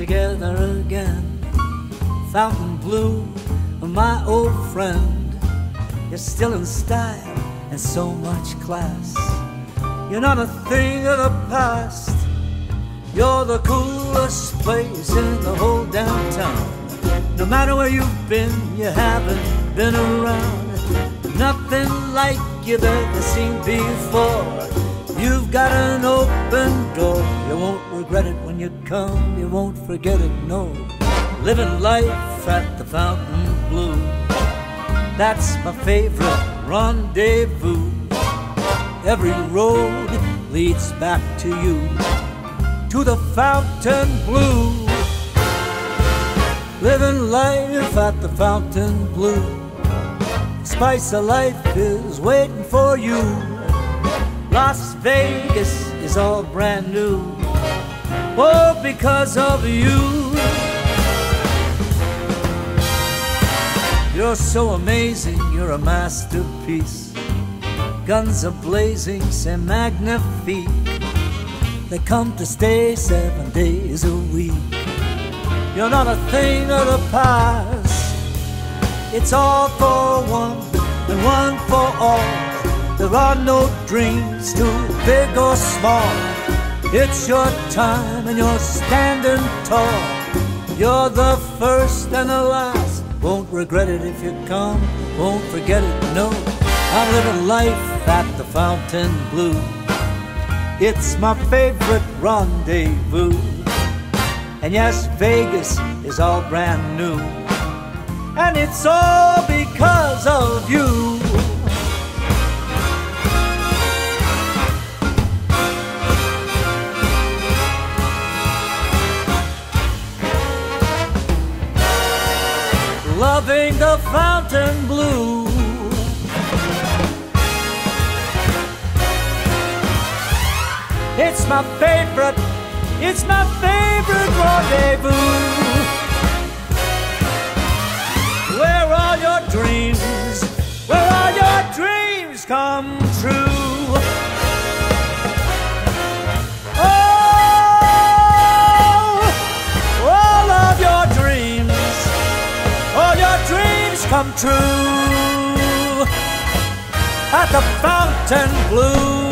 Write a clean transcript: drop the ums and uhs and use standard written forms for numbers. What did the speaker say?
together again. Fontainebleau, my old friend, you're still in style and so much class. You're not a thing of the past. You're the coolest place in the whole downtown. No matter where you've been, you haven't been around. Nothing like you've ever seen before. You've got an open door. You won't regret it when you come. You won't forget it, no. Living life at the Fontainebleau, that's my favorite rendezvous. Every road leads back to you, to the Fontainebleau. Living life at the Fontainebleau, spice of life is waiting for you. Las Vegas is all brand new, oh, because of you. You're so amazing, you're a masterpiece. Guns are blazing, c'est magnifique. They come to stay 7 days a week. You're not a thing of the past. It's all for one and one for all. There are no dreams too big or small. It's your time and you're standing tall. You're the first and the last. Won't regret it if you come, won't forget it, no. I'm living life at the Fontainebleau. It's my favorite rendezvous. And yes, Vegas is all brand new, and it's all because of you. Loving the Fontainebleau. It's my favorite rendezvous. Where all your dreams come true. Oh, all of your dreams come true at the Fontainebleau.